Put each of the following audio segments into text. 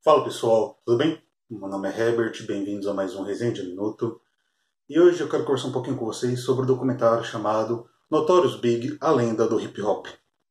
Fala pessoal, tudo bem? Meu nome é Herbert, bem-vindos a mais um Resenha de Minuto. E hoje eu quero conversar um pouquinho com vocês sobre o documentário chamado Notorious Big, a lenda do hip hop.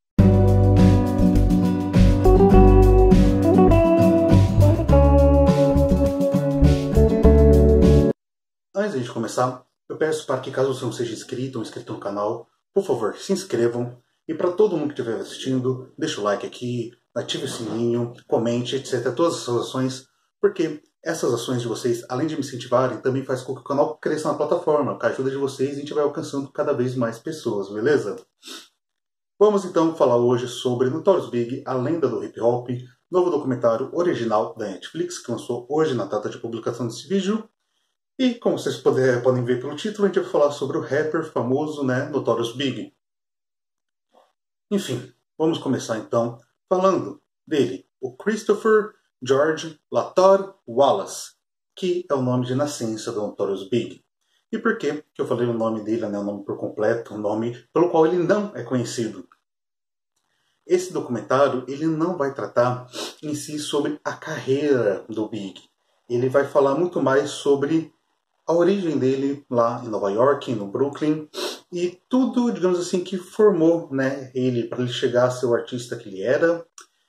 Antes de começar, eu peço para que, caso você não seja inscrito ou inscrito no canal, por favor, se inscrevam. E para todo mundo que estiver assistindo, deixa o like aqui, ative o sininho, comente, etc. Todas essas ações, porque essas ações de vocês, além de me incentivarem, também faz com que o canal cresça na plataforma. Com a ajuda de vocês, a gente vai alcançando cada vez mais pessoas, beleza? Vamos então falar hoje sobre Notorious Big, a lenda do hip hop, novo documentário original da Netflix, que lançou hoje na data de publicação desse vídeo. E como vocês podem ver pelo título, a gente vai falar sobre o rapper famoso, Notorious Big. Enfim, vamos começar então falando dele, o Christopher George Latore Wallace, que é o nome de nascença do Notorious Big. E por que eu falei o nome dele, o nome por completo, o nome pelo qual ele não é conhecido? Esse documentário ele não vai tratar em si sobre a carreira do Big. Ele vai falar muito mais sobre a origem dele lá em Nova York, no Brooklyn, e tudo, digamos assim, que formou ele para ele chegar a ser o artista que ele era.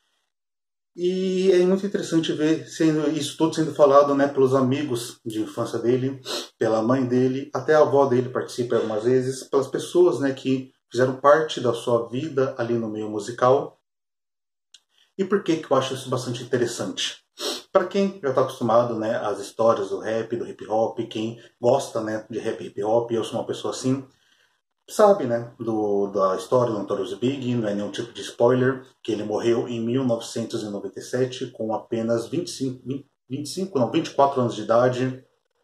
E é muito interessante ver isso tudo sendo falado pelos amigos de infância dele, pela mãe dele, até a avó dele participa algumas vezes, pelas pessoas que fizeram parte da sua vida ali no meio musical. E por que eu acho isso bastante interessante? Para quem já está acostumado às histórias do rap, do hip hop, quem gosta de rap e hip hop, eu sou uma pessoa assim, sabe da história do Notorious Big, não é nenhum tipo de spoiler, que ele morreu em 1997 com apenas 24 anos de idade.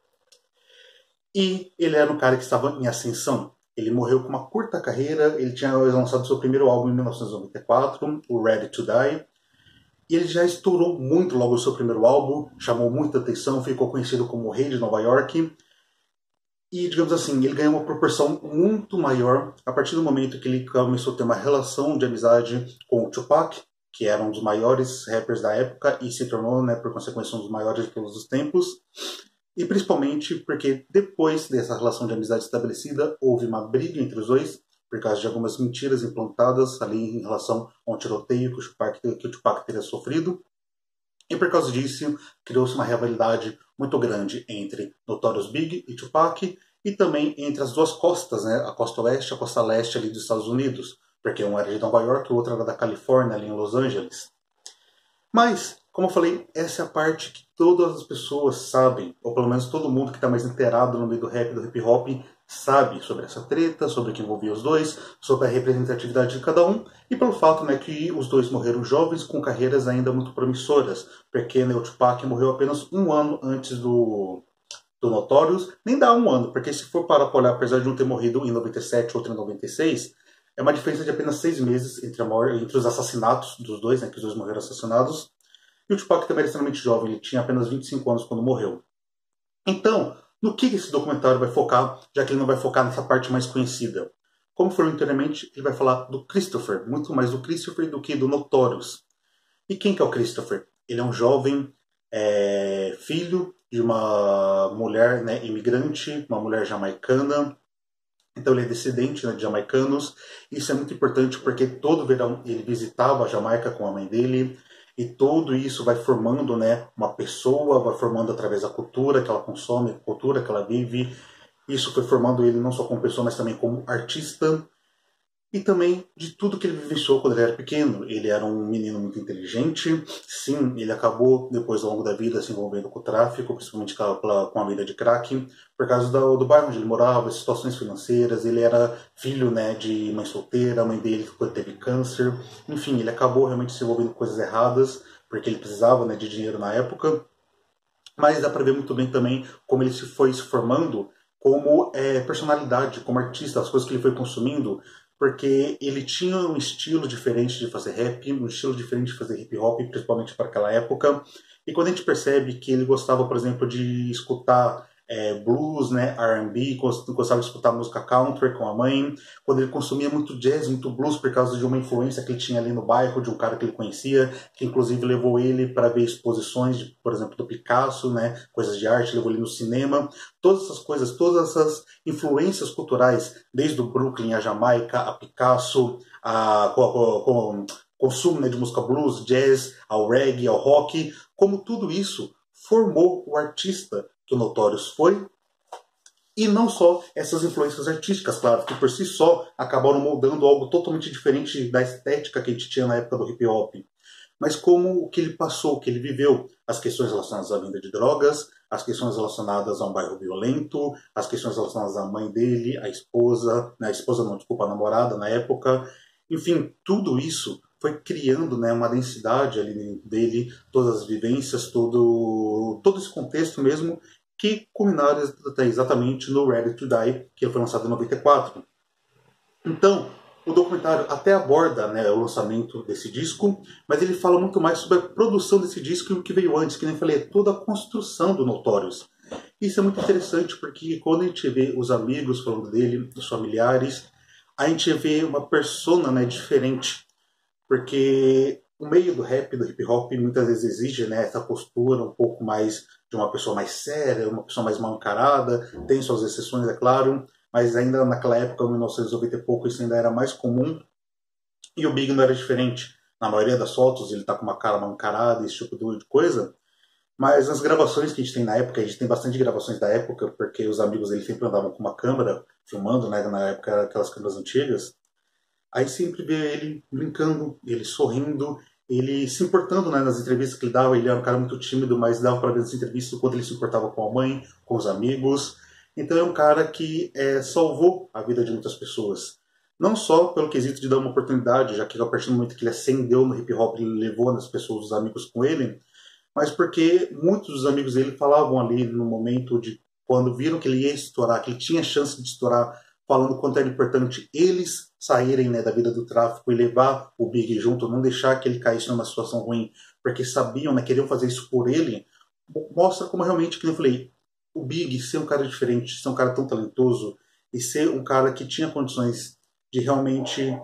E ele era um cara que estava em ascensão. Ele morreu com uma curta carreira, ele tinha lançado seu primeiro álbum em 1994, o Ready to Die. E ele já estourou muito logo o seu primeiro álbum, chamou muita atenção, ficou conhecido como o Rei de Nova York. E, digamos assim, ele ganhou uma proporção muito maior a partir do momento que ele começou a ter uma relação de amizade com o Tupac, que era um dos maiores rappers da época e se tornou, por consequência, um dos maiores de todos os tempos. E principalmente porque depois dessa relação de amizade estabelecida, houve uma briga entre os dois, por causa de algumas mentiras implantadas ali em relação a um tiroteio que o Tupac teria sofrido. E por causa disso, criou-se uma rivalidade muito grande entre Notorious Big e Tupac, e também entre as duas costas, a costa oeste e a costa leste ali dos Estados Unidos, porque um era de Nova York e o outro era da Califórnia, ali em Los Angeles. Mas, como eu falei, essa é a parte que todas as pessoas sabem, ou pelo menos todo mundo que está mais inteirado no meio do rap e do hip hop sabe sobre essa treta, sobre o que envolvia os dois, sobre a representatividade de cada um, e pelo fato que os dois morreram jovens com carreiras ainda muito promissoras, porque o Tupac morreu apenas um ano antes do Notorious, nem dá um ano, porque se for para olhar, apesar de um ter morrido em 97 e outro em 96, é uma diferença de apenas 6 meses entre os assassinatos dos dois, que os dois morreram assassinados. E o Tupac também era extremamente jovem, ele tinha apenas 25 anos quando morreu. Então, no que esse documentário vai focar, já que ele não vai focar nessa parte mais conhecida? Como falou anteriormente, ele vai falar do Christopher, muito mais do Christopher do que do Notorious. E quem que é o Christopher? Ele é um jovem filho de uma mulher imigrante, uma mulher jamaicana. Então ele é descendente de jamaicanos. Isso é muito importante porque todo verão ele visitava a Jamaica com a mãe dele. E tudo isso vai formando uma pessoa, vai formando através da cultura que ela consome, a cultura que ela vive. Isso foi formando ele não só como pessoa, mas também como artista. E também de tudo que ele vivenciou quando ele era pequeno. Ele era um menino muito inteligente. Sim, ele acabou, depois ao longo da vida, se envolvendo com o tráfico, principalmente com a vida de crack, por causa do bairro onde ele morava, situações financeiras. Ele era filho de mãe solteira, a mãe dele teve câncer. Enfim, ele acabou realmente se envolvendo com coisas erradas, porque ele precisava de dinheiro na época. Mas dá para ver muito bem também como ele foi se formando como personalidade, como artista, as coisas que ele foi consumindo, porque ele tinha um estilo diferente de fazer rap, um estilo diferente de fazer hip hop, principalmente para aquela época. E quando a gente percebe que ele gostava, por exemplo, de escutar blues, né, R&B, gostava de escutar música country com a mãe, quando ele consumia muito jazz, muito blues, por causa de uma influência que ele tinha ali no bairro, de um cara que ele conhecia, que inclusive levou ele para ver exposições, de, por exemplo, do Picasso, né, coisas de arte, levou ele no cinema, todas essas coisas, todas essas influências culturais, desde o Brooklyn, a Jamaica, a Picasso, consumo, né, de música blues, jazz, ao reggae, ao rock, como tudo isso formou o artista que o Notorious foi, e não só essas influências artísticas, claro, que por si só acabaram moldando algo totalmente diferente da estética que a gente tinha na época do hip hop, mas como o que ele passou, o que ele viveu, as questões relacionadas à venda de drogas, as questões relacionadas a um bairro violento, as questões relacionadas à mãe dele, à esposa, né, a esposa não, desculpa, a namorada na época, enfim, tudo isso foi criando, né, uma densidade ali dele, todas as vivências, todo esse contexto mesmo, que culminaram exatamente no Ready to Die, que foi lançado em 94. Então, o documentário até aborda, né, o lançamento desse disco, mas ele fala muito mais sobre a produção desse disco e o que veio antes, que nem falei, é toda a construção do Notorious. Isso é muito interessante porque quando a gente vê os amigos falando dele, os familiares, a gente vê uma persona, né, diferente. Porque o meio do rap, do hip hop, muitas vezes exige, né, essa postura um pouco mais de uma pessoa mais séria, uma pessoa mais mal encarada, tem suas exceções, é claro, mas ainda naquela época, em 1990 e pouco, isso ainda era mais comum, e o Big não era diferente. Na maioria das fotos ele tá com uma cara mal encarada, esse tipo de coisa, mas nas gravações que a gente tem na época, a gente tem bastante gravações da época, porque os amigos dele sempre andavam com uma câmera, filmando, né, na época eram aquelas câmeras antigas, aí sempre vê ele brincando, ele sorrindo, ele se importando, né, nas entrevistas que ele dava. Ele era um cara muito tímido, mas dava para ver nas entrevistas o quanto ele se importava com a mãe, com os amigos. Então é um cara que salvou a vida de muitas pessoas. Não só pelo quesito de dar uma oportunidade, já que a partir do momento que ele ascendeu no hip hop, ele levou as pessoas, os amigos com ele, mas porque muitos dos amigos dele falavam ali no momento de quando viram que ele ia estourar, que ele tinha chance de estourar, falando quanto era importante eles saírem, né, da vida do tráfico e levar o Big junto, não deixar que ele caísse numa situação ruim, porque sabiam, né, queriam fazer isso por ele, mostra como realmente, que eu falei, o Big ser um cara diferente, ser um cara tão talentoso e ser um cara que tinha condições de realmente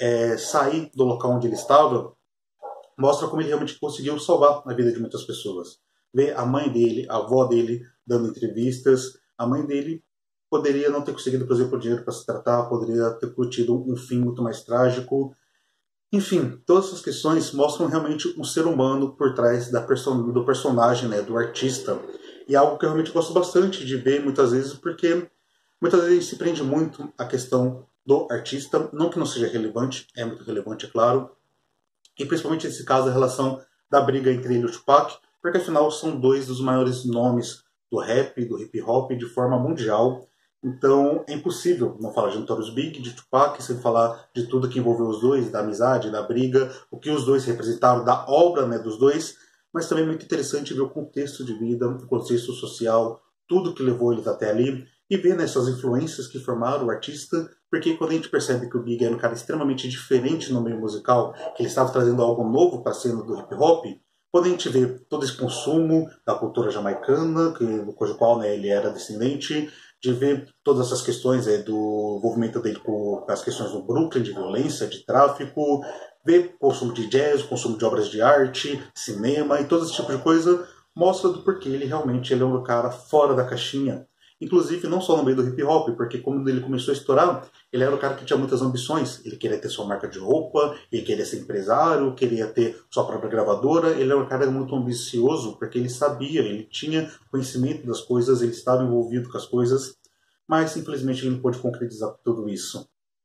sair do local onde ele estava, mostra como ele realmente conseguiu salvar a vida de muitas pessoas. Ver a mãe dele, a avó dele dando entrevistas, a mãe dele poderia não ter conseguido, por exemplo, dinheiro para se tratar, poderia ter tido um fim muito mais trágico. Enfim, todas essas questões mostram realmente um ser humano por trás do personagem, né, do artista. E é algo que eu realmente gosto bastante de ver muitas vezes, porque muitas vezes se prende muito à questão do artista, não que não seja relevante, é muito relevante, é claro, e principalmente nesse caso a relação da briga entre ele e o Tupac, porque afinal são dois dos maiores nomes do rap, do hip hop de forma mundial. Então é impossível não falar de Notorious Big, de Tupac, sem falar de tudo que envolveu os dois, da amizade, da briga, o que os dois representaram, da obra, né, dos dois, mas também é muito interessante ver o contexto de vida, o contexto social, tudo que levou eles até ali, e ver nessas influências que formaram o artista, porque quando a gente percebe que o Big era um cara extremamente diferente no meio musical, que ele estava trazendo algo novo para a cena do hip hop, quando a gente vê todo esse consumo da cultura jamaicana, cujo qual, né, ele era descendente, de ver todas essas questões do envolvimento dele com as questões do Brooklyn, de violência, de tráfico, ver consumo de jazz, consumo de obras de arte, cinema e todo esse tipo de coisa, mostra do porquê ele realmente é um cara fora da caixinha. Inclusive, não só no meio do hip hop, porque quando ele começou a estourar, ele era um cara que tinha muitas ambições. Ele queria ter sua marca de roupa, ele queria ser empresário, queria ter sua própria gravadora. Ele era um cara muito ambicioso, porque ele sabia, ele tinha conhecimento das coisas, ele estava envolvido com as coisas, mas infelizmente ele não pôde concretizar tudo isso.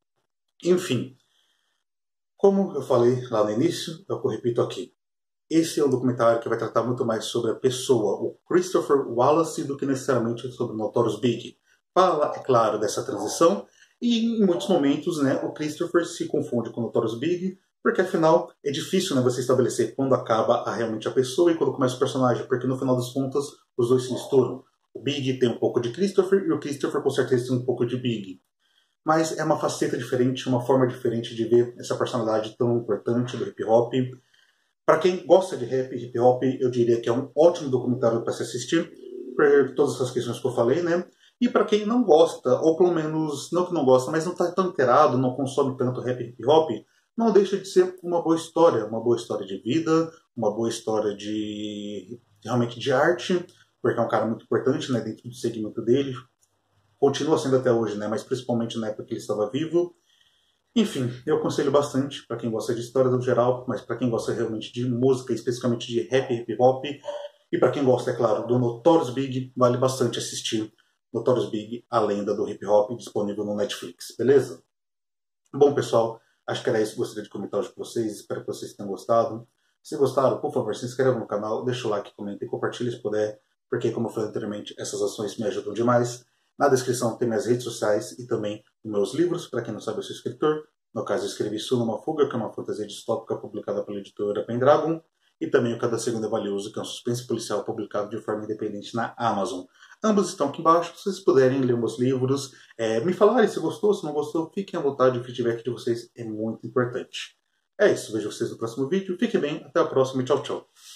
Enfim, como eu falei lá no início, eu repito aqui. Esse é um documentário que vai tratar muito mais sobre a pessoa, o Christopher Wallace, do que necessariamente sobre o Notorious Big. Fala, é claro, dessa transição, e em muitos momentos, né, o Christopher se confunde com o Notorious Big, porque afinal é difícil, né, você estabelecer quando acaba realmente a pessoa e quando começa o personagem, porque no final das contas os dois se misturam. O Big tem um pouco de Christopher e o Christopher com certeza tem um pouco de Big. Mas é uma faceta diferente, uma forma diferente de ver essa personalidade tão importante do hip hop. Para quem gosta de rap e hip hop, eu diria que é um ótimo documentário para se assistir. por todas essas questões que eu falei, né? E para quem não gosta, ou pelo menos, não que não gosta, mas não está tão inteirado, não consome tanto rap e hip hop, não deixa de ser uma boa história de vida, uma boa história de realmente de arte, porque é um cara muito importante, né, dentro do segmento dele, continua sendo até hoje, né, mas principalmente na época que ele estava vivo. Enfim, eu aconselho bastante para quem gosta de história no geral, mas para quem gosta realmente de música, especificamente de rap e hip hop, e para quem gosta, é claro, do Notorious Big, vale bastante assistir Notorious Big, a lenda do hip hop, disponível no Netflix, beleza? Bom, pessoal, acho que era isso que eu gostaria de comentar hoje com vocês. Espero que vocês tenham gostado. Se gostaram, por favor, se inscreva no canal, deixa o like, comenta e compartilhe se puder, porque, como eu falei anteriormente, essas ações me ajudam demais. Na descrição tem minhas redes sociais e também os meus livros. Para quem não sabe, eu sou escritor. No caso, eu escrevi Sunoma Fuga, que é uma fantasia distópica publicada pela editora Pendragon. E também o Cada Segundo é Valioso, que é um suspense policial publicado de forma independente na Amazon. Ambos estão aqui embaixo. Se vocês puderem ler meus livros, me falarem se gostou, se não gostou, fiquem à vontade. O feedback de vocês é muito importante. É isso. Vejo vocês no próximo vídeo. Fiquem bem. Até a próxima e tchau, tchau.